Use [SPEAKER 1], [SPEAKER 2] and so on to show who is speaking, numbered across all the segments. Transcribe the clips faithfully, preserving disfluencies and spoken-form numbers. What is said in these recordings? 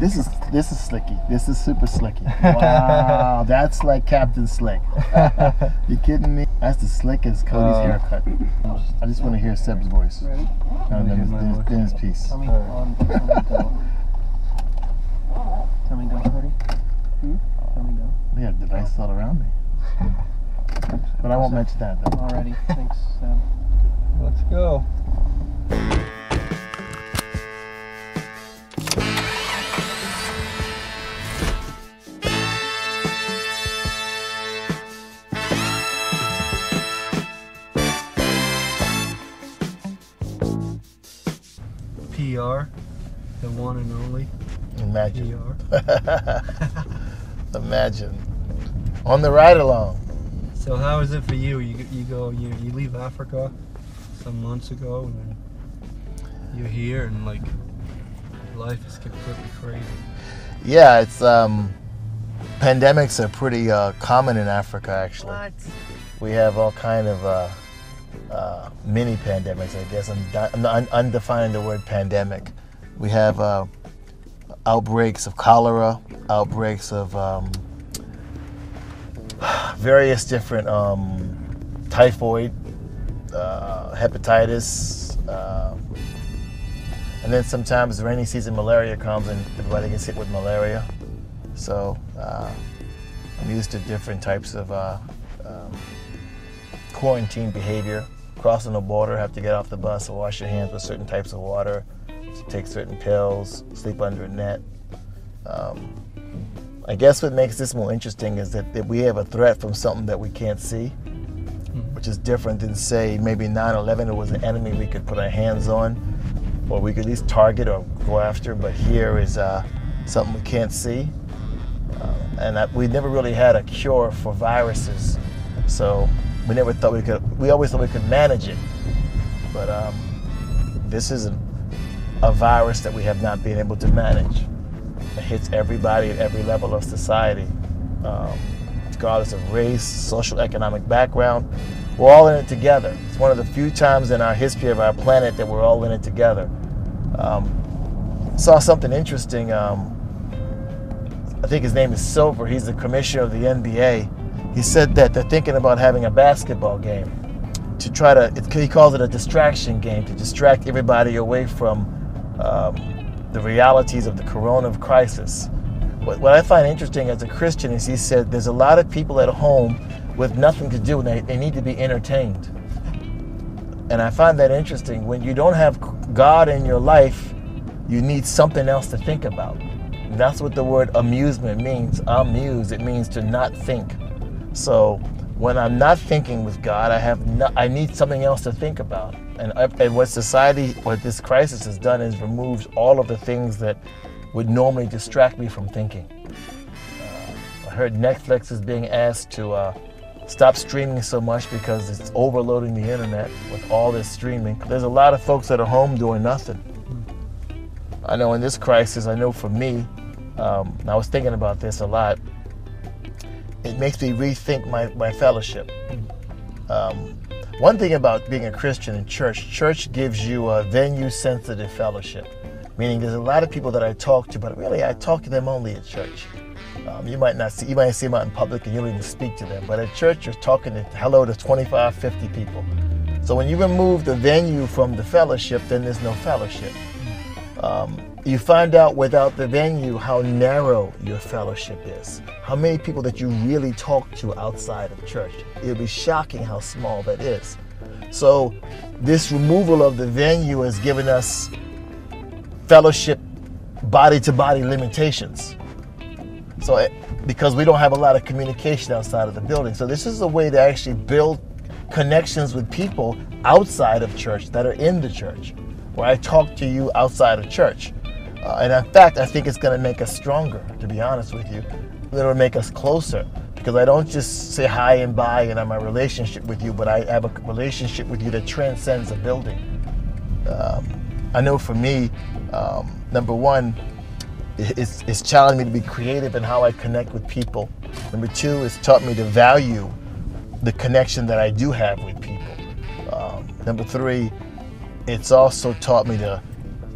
[SPEAKER 1] This is this is slicky. This is super slicky. Wow, that's like Captain Slick. You kidding me? That's the slickest Cody's uh, haircut. I just want to hear Seb's voice.
[SPEAKER 2] Ready?
[SPEAKER 1] No, then, his, then his piece.
[SPEAKER 2] Tell me, on, tell me go. Tell me go, Cody. Hmm? Tell me go.
[SPEAKER 1] They have devices all around me. But I won't mention that though.
[SPEAKER 2] Alrighty, thanks, Seb.
[SPEAKER 3] Let's go. P R, the one and only.
[SPEAKER 1] Imagine.
[SPEAKER 3] P R.
[SPEAKER 1] Imagine. On the ride along.
[SPEAKER 3] So how is it for you? You you go you you leave Africa some months ago, and then you're here, and like life is completely crazy.
[SPEAKER 1] Yeah, it's um, pandemics are pretty uh, common in Africa actually.
[SPEAKER 3] What?
[SPEAKER 1] We have all kind of uh, uh, mini pandemics, I guess. I'm, I'm undefining the word pandemic. We have uh, outbreaks of cholera, outbreaks of um, various different um, typhoid, uh, hepatitis, uh, and then sometimes rainy season malaria comes and everybody gets hit with malaria. So uh, I'm used to different types of uh, um, quarantine behavior. Crossing the border, have to get off the bus and wash your hands with certain types of water, to take certain pills, sleep under a net. Um, I guess what makes this more interesting is that, that we have a threat from something that we can't see, which is different than, say, maybe nine eleven. It was an enemy we could put our hands on, or we could at least target or go after, but here is uh, something we can't see. Uh, and that we never really had a cure for viruses, so we never thought we could, we always thought we could manage it. But um, this is a, a virus that we have not been able to manage. It hits everybody at every level of society, um, regardless of race, social, economic background. We're all in it together. It's one of the few times in our history of our planet that we're all in it together. Um, saw something interesting. Um, I think his name is Silver. He's the commissioner of the N B A. He said that they're thinking about having a basketball game to try to, it, he calls it a distraction game, to distract everybody away from um, the realities of the corona crisis. What, what I find interesting as a Christian is he said there's a lot of people at home with nothing to do and they, they need to be entertained. And I find that interesting. When you don't have God in your life, you need something else to think about. And that's what the word amusement means. Amuse, it means to not think. So when I'm not thinking with God, I have no, I need something else to think about. And, and what society, what this crisis has done is removed all of the things that would normally distract me from thinking. Uh, I heard Netflix is being asked to uh, stop streaming so much because it's overloading the internet with all this streaming. There's a lot of folks that are home doing nothing. I know in this crisis, I know for me, um, I was thinking about this a lot, it makes me rethink my, my fellowship. Um, one thing about being a Christian in church, church gives you a venue-sensitive fellowship, meaning there's a lot of people that I talk to, but really I talk to them only at church. Um, you might not see, you might see them out in public and you don't even speak to them, but at church you're talking to, hello to twenty-five, fifty people. So when you remove the venue from the fellowship, then there's no fellowship. Um, you find out without the venue how narrow your fellowship is, how many people that you really talk to outside of church. It'll be shocking how small that is. So this removal of the venue has given us fellowship body-to-body limitations. So it, because we don't have a lot of communication outside of the building. So this is a way to actually build connections with people outside of church that are in the church, where I talk to you outside of church. Uh, and in fact, I think it's going to make us stronger, to be honest with you. It'll make us closer, because I don't just say hi and bye and I'm a relationship with you, but I have a relationship with you that transcends a building. Um, I know for me, um, number one, it's, it's challenged me to be creative in how I connect with people. Number two, it's taught me to value the connection that I do have with people. Um, number three, it's also taught me to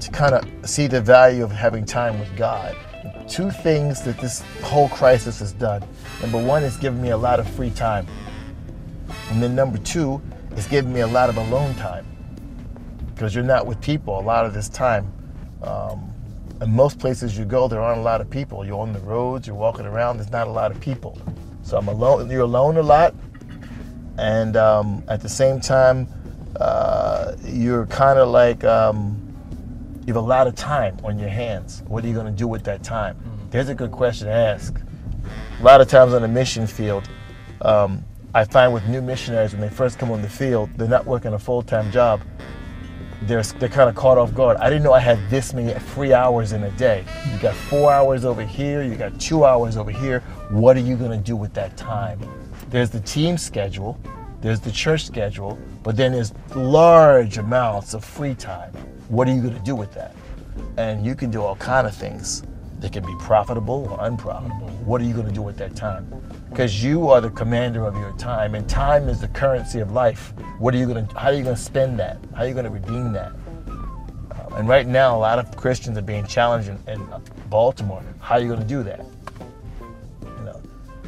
[SPEAKER 1] to kind of see the value of having time with God. Two things that this whole crisis has done. Number one, it's given me a lot of free time. And then number two, it's given me a lot of alone time. Because you're not with people a lot of this time. Um, in most places you go, there aren't a lot of people. You're on the roads, you're walking around, there's not a lot of people. So I'm alone, you're alone a lot. And um, at the same time, uh, you're kind of like, um, you have a lot of time on your hands. What are you going to do with that time? Mm-hmm. There's a good question to ask. A lot of times on the mission field, um, I find with new missionaries, when they first come on the field, they're not working a full-time job. They're, they're kind of caught off guard. I didn't know I had this many free hours in a day. You got four hours over here, you got two hours over here. What are you going to do with that time? There's the team schedule, there's the church schedule, but then there's large amounts of free time. What are you going to do with that? And you can do all kind of things. They can be profitable or unprofitable. What are you going to do with that time? Because you are the commander of your time, and time is the currency of life. What are you going to? How are you going to spend that? How are you going to redeem that? Um, and right now, a lot of Christians are being challenged in, in Baltimore. How are you going to do that? You know,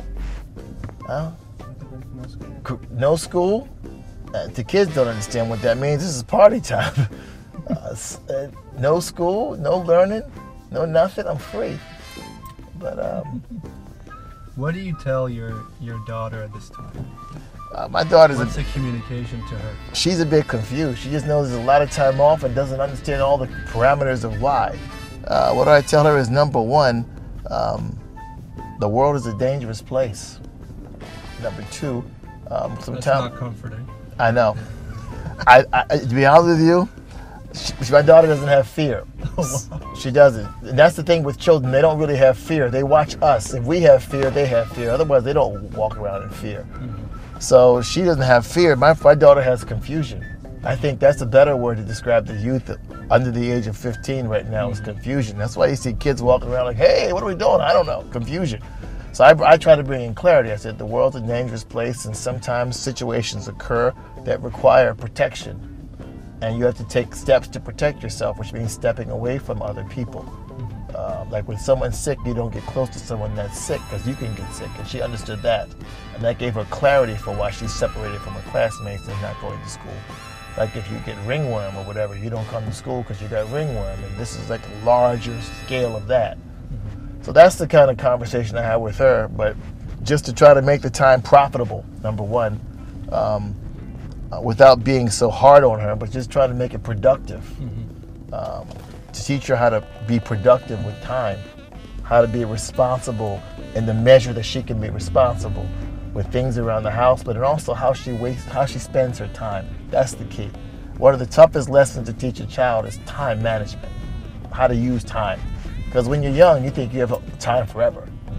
[SPEAKER 1] well,
[SPEAKER 2] No school.
[SPEAKER 1] c- no school. Uh, the kids don't understand what that means. This is party time. uh, s- uh, no school, no learning, no nothing. I'm free. But um,
[SPEAKER 3] What do you tell your your daughter at this time?
[SPEAKER 1] uh, my daughter's a,
[SPEAKER 3] What's the communication to her?
[SPEAKER 1] she's a bit confused. She just knows there's a lot of time off and doesn't understand all the parameters of why. Uh, what I tell her is, number one, um, the world is a dangerous place. Number two, um,
[SPEAKER 3] That's
[SPEAKER 1] sometimes
[SPEAKER 3] not comforting.
[SPEAKER 1] I know. I, I to be honest with you, she, my daughter doesn't have fear. She doesn't. And that's the thing with children. They don't really have fear. They watch us. If we have fear, they have fear. Otherwise, they don't walk around in fear. Mm-hmm. So she doesn't have fear. My, my daughter has confusion. I think that's a better word to describe the youth under the age of fifteen right now, mm-hmm. is confusion. That's why you see kids walking around like, hey, what are we doing? I don't know. Confusion. So I, I try to bring in clarity. I said the world's a dangerous place, and sometimes situations occur that require protection. And you have to take steps to protect yourself, which means stepping away from other people. Uh, like when someone's sick, you don't get close to someone that's sick because you can get sick. And she understood that. And that gave her clarity for why she's separated from her classmates and not going to school. Like if you get ringworm or whatever, you don't come to school because you got ringworm. And this is like a larger scale of that. So that's the kind of conversation I had with her. But just to try to make the time profitable, number one. Um, Uh, without being so hard on her, but just try to make it productive. Mm-hmm. Um, to teach her how to be productive with time, how to be responsible in the measure that she can be responsible with things around the house, but also how she wastes, how she spends her time. That's the key. One of the toughest lessons to teach a child is time management, how to use time. Because when you're young, you think you have time forever.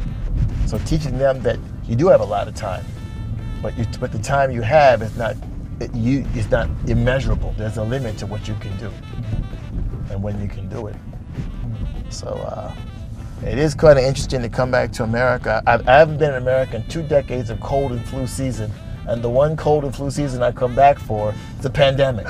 [SPEAKER 1] So teaching them that you do have a lot of time, but you, but the time you have is not It, you, it's not immeasurable. There's a limit to what you can do and when you can do it. So uh, it is kind of interesting to come back to America. I, I haven't been in America in two decades of cold and flu season, and the one cold and flu season I come back for is a pandemic.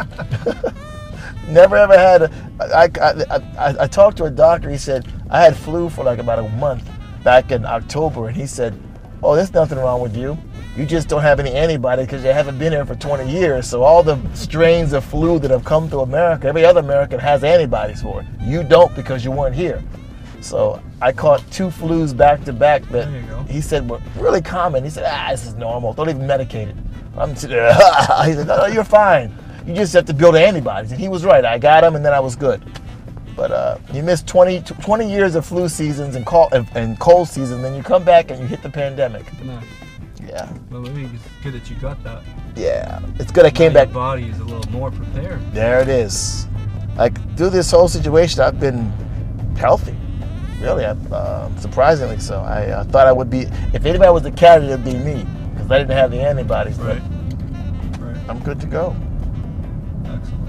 [SPEAKER 1] Never ever had a, I, I, I, I talked to a doctor. He said, I had flu for like about a month back in October, and he said, oh, there's nothing wrong with you. You just don't have any antibodies because you haven't been here for twenty years. So all the strains of flu that have come to America, every other American has antibodies for it. You don't because you weren't here. So I caught two flus back to back that
[SPEAKER 3] There you go.
[SPEAKER 1] he said were really common. He said, ah, this is normal. Don't even medicate it. I'm sitting there, he said, no, no, you're fine. You just have to build antibodies. And he was right. I got them and then I was good. But uh, you miss twenty, twenty years of flu seasons and cold, and cold seasons, then you come back and you hit the pandemic.
[SPEAKER 3] Nice.
[SPEAKER 1] Yeah.
[SPEAKER 3] Well, maybe it's good that you got that.
[SPEAKER 1] Yeah, it's good I came
[SPEAKER 3] Now
[SPEAKER 1] back.
[SPEAKER 3] Your body is a little more prepared.
[SPEAKER 1] There it is. Like through this whole situation, I've been healthy. Really, I, uh, surprisingly so. I uh, thought I would be. If anybody was the candidate, it'd be me because I didn't have the antibodies.
[SPEAKER 3] Right.
[SPEAKER 1] But
[SPEAKER 3] Right.
[SPEAKER 1] I'm good to go.
[SPEAKER 3] Excellent.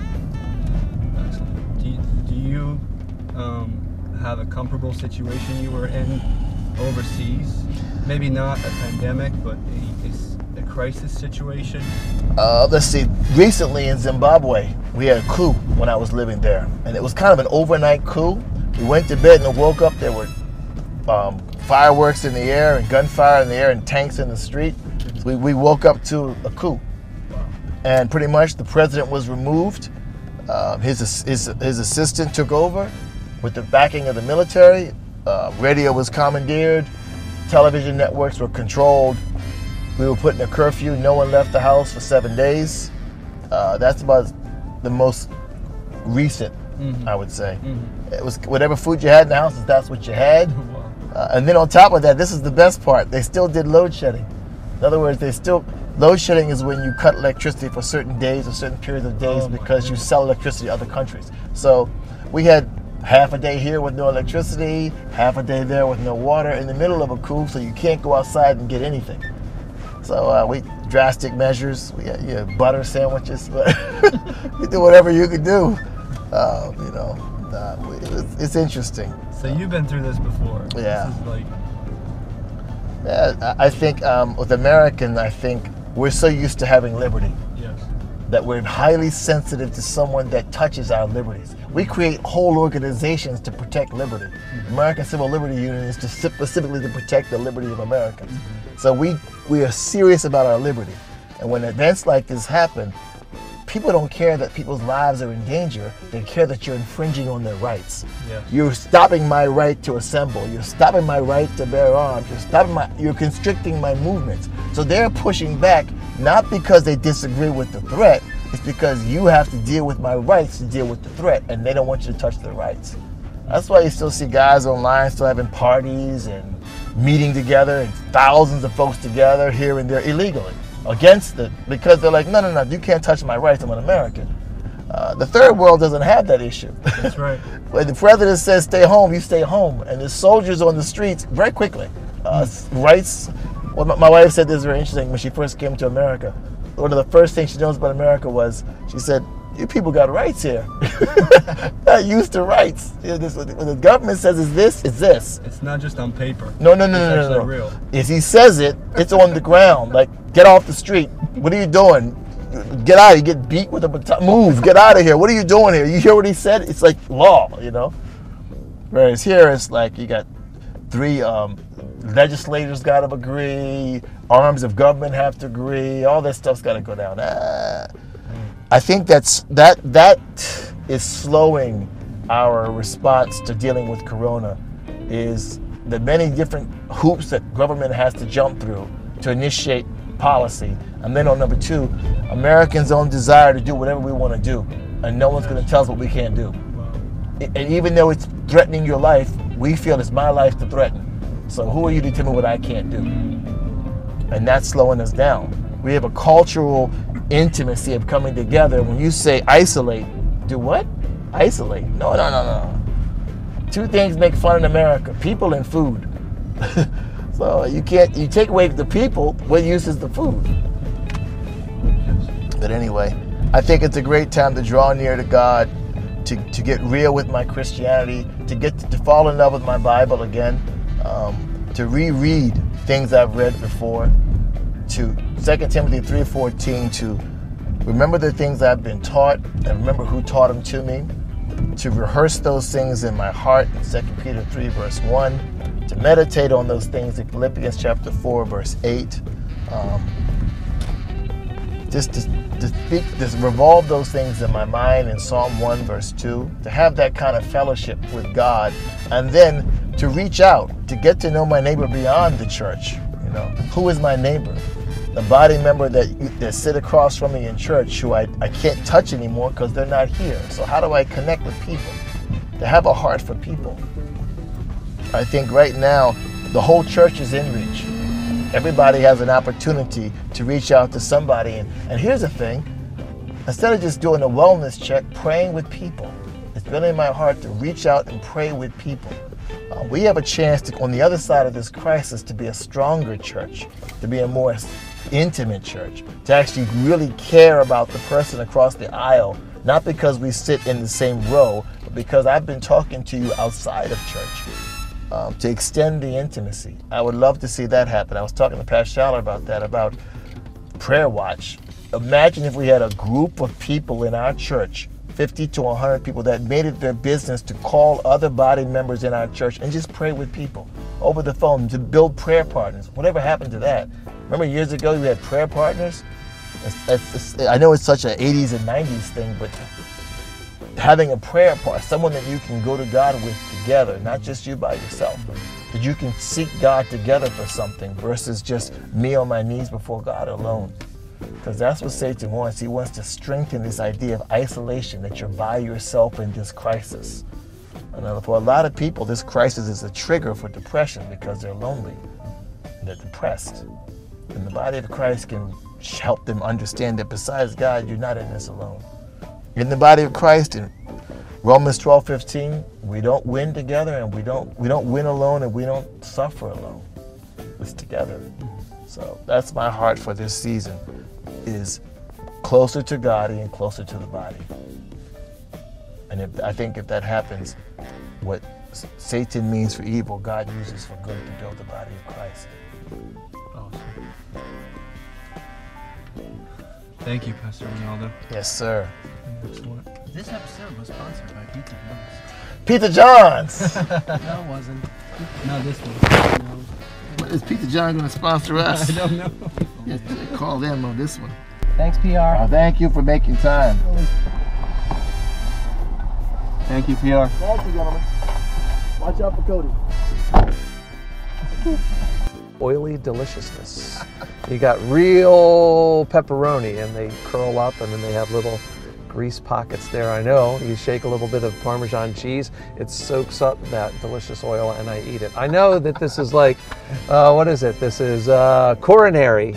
[SPEAKER 3] Excellent. Do you, do you um, have a comfortable situation you were in overseas? Maybe not a pandemic, but a, a, a crisis situation?
[SPEAKER 1] Uh, let's see. Recently in Zimbabwe, we had a coup when I was living there, and it was kind of an overnight coup. We went to bed and woke up. There were um, fireworks in the air and gunfire in the air and tanks in the street. So we, we woke up to a coup, and pretty much the president was removed. Uh, his, his his assistant took over with the backing of the military. Uh, radio was commandeered. Television networks were controlled. We were put in a curfew. No one left the house for seven days. Uh, that's about the most recent, mm-hmm. I would say. Mm-hmm. It was whatever food you had in the house, that's what you had.
[SPEAKER 3] Wow.
[SPEAKER 1] Uh, and then on top of that, this is the best part. They still did load shedding. In other words, they still load shedding is when you cut electricity for certain days or certain periods of days
[SPEAKER 3] oh
[SPEAKER 1] because you sell electricity to other countries. So we had half a day here with no electricity, half a day there with no water in the middle of a coup, so you can't go outside and get anything. So uh, we drastic measures. We had you know, butter sandwiches. You do whatever you could do. Uh, you know, uh, it was, it's interesting.
[SPEAKER 3] So you've been through this before.
[SPEAKER 1] Yeah.
[SPEAKER 3] This is like.
[SPEAKER 1] Yeah, I think um, with Americans, I think we're so used to having liberty.
[SPEAKER 3] Yes.
[SPEAKER 1] That we're highly sensitive to someone that touches our liberties. We create whole organizations to protect liberty. Mm-hmm. American Civil Liberty Union is to specifically to protect the liberty of Americans. Mm-hmm. So we we are serious about our liberty. And when events like this happen, people don't care that people's lives are in danger. They care that you're infringing on their rights.
[SPEAKER 3] Yes.
[SPEAKER 1] You're stopping my right to assemble. You're stopping my right to bear arms. You're stopping my. You're constricting my movements. So they're pushing back, not because they disagree with the threat. It's because you have to deal with my rights to deal with the threat, and they don't want you to touch their rights. That's why you still see guys online still having parties and meeting together, and thousands of folks together here and there illegally against it, because they're like, no, no, no, you can't touch my rights. I'm an American. Uh, the third world doesn't have that issue.
[SPEAKER 3] That's right.
[SPEAKER 1] When the president says stay home, you stay home, and there's soldiers on the streets very quickly. Uh, mm. Rights. Well, my wife said this is very interesting when she first came to America. One of the first things she knows about America was she said, "You people got rights here. Not used to rights. You know, this, when the government says it's this, it's this.
[SPEAKER 3] It's not just on paper.
[SPEAKER 1] No, no, no,
[SPEAKER 3] it's
[SPEAKER 1] no, no,
[SPEAKER 3] actually
[SPEAKER 1] no.
[SPEAKER 3] real.
[SPEAKER 1] If he says it, it's on the ground. Like, get off the street. What are you doing? Get out. You get beat with a baton. Move. Get out of here. What are you doing here? You hear what he said? It's like law, you know. Whereas here, it's like you got three um, legislators got to agree. Arms of government have to agree. All that stuff's got to go down. Ah. I think that's that that is slowing our response to dealing with Corona, is the many different hoops that government has to jump through to initiate policy. And then on number two, Americans' own desire to do whatever we want to do, and no one's going to tell us what we can't do. And even though it's threatening your life, we feel it's my life to threaten. So who are you to tell me what I can't do? And that's slowing us down. We have a cultural intimacy of coming together. When you say isolate, do what? Isolate? No, no, no, no. Two things make fun in America: people and food. So you can't, you take away the people, what use is the food? But anyway, I think it's a great time to draw near to God, to, to get real with my Christianity, to get to, to fall in love with my Bible again, um, to reread things I've read before, to Second Timothy three fourteen, to remember the things I've been taught and remember who taught them to me, to rehearse those things in my heart in Second Peter three verse one, to meditate on those things in Philippians chapter four verse eight, um, just to, to speak, just revolve those things in my mind in Psalm one verse two, to have that kind of fellowship with God, and then to reach out, to get to know my neighbor beyond the church. You know, who is my neighbor? The body member that that sit across from me in church, who I, I can't touch anymore because they're not here. So how do I connect with people? To have a heart for people. I think right now, the whole church is in reach. Everybody has an opportunity to reach out to somebody. And, and here's the thing, instead of just doing a wellness check, praying with people. It's been in my heart to reach out and pray with people. Uh, we have a chance to, on the other side of this crisis, to be a stronger church, to be a more intimate church, to actually really care about the person across the aisle, not because we sit in the same row, but because I've been talking to you outside of church, um, to extend the intimacy. I would love to see that happen. I was talking to Pat Schaller about that, about prayer watch. Imagine if we had a group of people in our church, fifty to one hundred people, that made it their business to call other body members in our church and just pray with people over the phone, to build prayer partners. Whatever happened to that? Remember years ago we had prayer partners? It's, it's, it's, I know it's such an eighties and nineties thing, but having a prayer partner, someone that you can go to God with together, not just you by yourself, that you can seek God together for something versus just me on my knees before God alone. Because that's what Satan wants. He wants to strengthen this idea of isolation, that you're by yourself in this crisis. And for a lot of people, this crisis is a trigger for depression because they're lonely and they're depressed. And the body of Christ can help them understand that besides God, you're not in this alone. In the body of Christ, in Romans twelve fifteen, we don't win together, and we don't we don't win alone, and we don't suffer alone. It's together. So that's my heart for this season, is closer to God and closer to the body. And if, I think if that happens, what Satan means for evil, God uses for good to build the body of Christ.
[SPEAKER 3] Awesome. Thank you, Pastor Ronaldo.
[SPEAKER 1] Yes, sir.
[SPEAKER 3] Excellent.
[SPEAKER 2] This episode was sponsored by Pizza John's.
[SPEAKER 1] Pizza John's!
[SPEAKER 2] No, it wasn't.
[SPEAKER 3] No, this one.
[SPEAKER 2] No.
[SPEAKER 1] Is Pizza John going to sponsor us?
[SPEAKER 3] I don't know.
[SPEAKER 1] Yes, call them on this one.
[SPEAKER 2] Thanks, P R.
[SPEAKER 1] Oh, thank you for making time.
[SPEAKER 3] Thank you, P R.
[SPEAKER 1] Thank you, gentlemen. Watch out for Cody.
[SPEAKER 4] Oily deliciousness. You got real pepperoni, and they curl up, and then they have little grease pockets there. I know. You shake a little bit of Parmesan cheese, it soaks up that delicious oil, and I eat it. I know that this is like, uh, what is it? This is uh, coronary.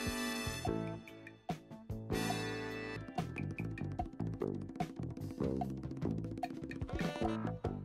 [SPEAKER 1] Thank you.